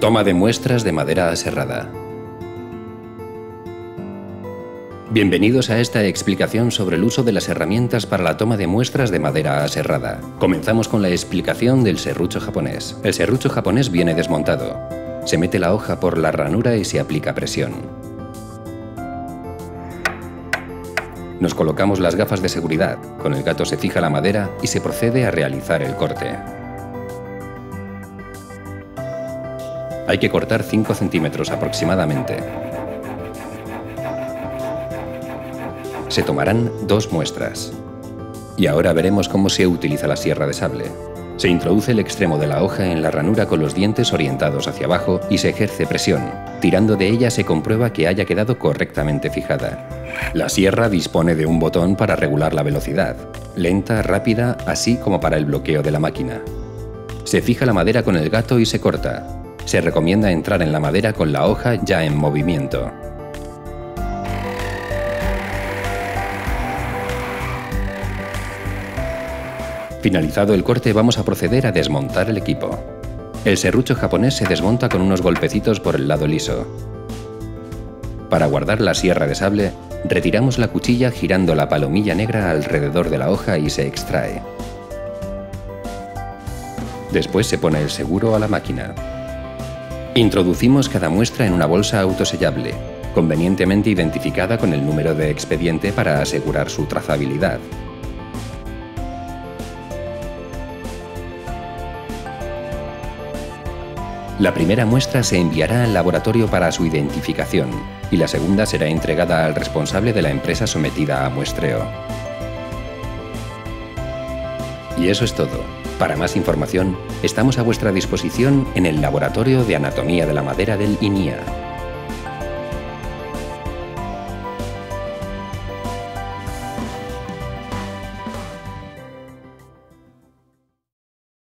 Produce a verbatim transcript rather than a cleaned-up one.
Toma de muestras de madera aserrada. Bienvenidos a esta explicación sobre el uso de las herramientas para la toma de muestras de madera aserrada. Comenzamos con la explicación del serrucho japonés. El serrucho japonés viene desmontado. Se mete la hoja por la ranura y se aplica presión. Nos colocamos las gafas de seguridad. Con el gato se fija la madera y se procede a realizar el corte. Hay que cortar cinco centímetros aproximadamente. Se tomarán dos muestras. Y ahora veremos cómo se utiliza la sierra de sable. Se introduce el extremo de la hoja en la ranura con los dientes orientados hacia abajo y se ejerce presión. Tirando de ella se comprueba que haya quedado correctamente fijada. La sierra dispone de un botón para regular la velocidad, lenta, rápida, así como para el bloqueo de la máquina. Se fija la madera con el gato y se corta. Se recomienda entrar en la madera con la hoja ya en movimiento. Finalizado el corte, vamos a proceder a desmontar el equipo. El serrucho japonés se desmonta con unos golpecitos por el lado liso. Para guardar la sierra de sable, retiramos la cuchilla girando la palomilla negra alrededor de la hoja y se extrae. Después se pone el seguro a la máquina. Introducimos cada muestra en una bolsa autosellable, convenientemente identificada con el número de expediente para asegurar su trazabilidad. La primera muestra se enviará al laboratorio para su identificación y la segunda será entregada al responsable de la empresa sometida a muestreo. Y eso es todo. Para más información, estamos a vuestra disposición en el Laboratorio de Anatomía de la Madera del I N I A.